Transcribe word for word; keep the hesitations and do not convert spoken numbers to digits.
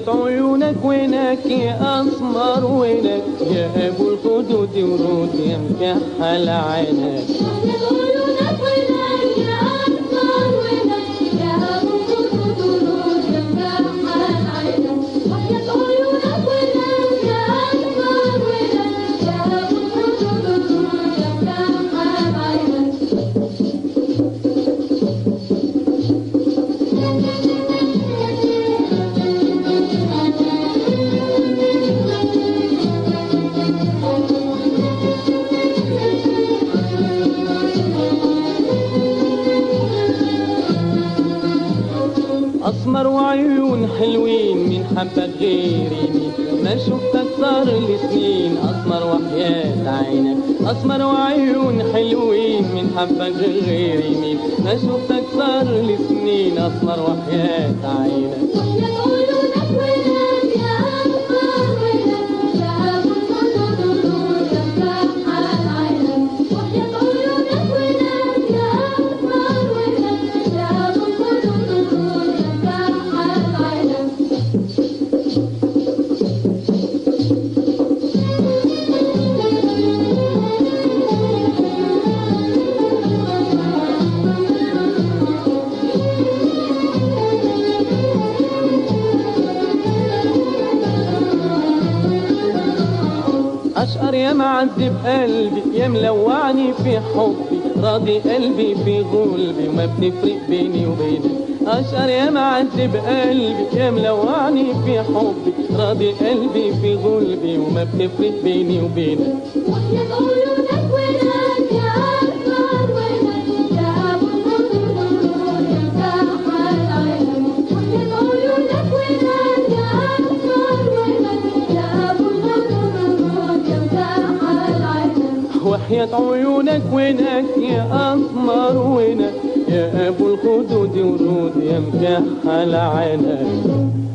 عيونك وينك يا أسمر وينك يا أبو الخدود ورود يا مكحل عينك. عيونك وينك يا أسمر وينك يا أبو الخدود ورود يا مكحل عينك. وحياة عيونك وينك يا أسمر وينك يا أبو الخدود ورود يا مكحل عينك. أسمر وعيون حلوين من حبك غيري مين ما شفتك صار لي سنين. أسمر وحياة عينك أسمر وعيون حلوين من حبك غيري مين ما شفتك صار لي سنين. أسمر وحياة عينك. وحياة عيونك وينك يا أسمر وينك يا أبو الخدود ورود يا مكحل عينك. وحياة عيونك وينك يا أسمر وينك يا أبو الخدود ورود يا مكحل عينك. أشقر يا معذب قلبي يا ملوعني في حبي راضي قلبي في غلبي وما بتفرق بيني وبينك. أشقر يا معذب قلبي يا ملوعني في حبي راضي قلبي في غلبي وما بتفرق بيني وبينك. وحياة عيونك وينك يا أسمر وينك يا أبو الخدود ورود يا مكحل عينك. وحياة عيونك وينك يا أسمر وينك يا أبو الخدود ورود يا مكحل عينك. وحياة عيونك وينك يا أسمر وينك يا أبو الخدود ورود يا مكحل عينك.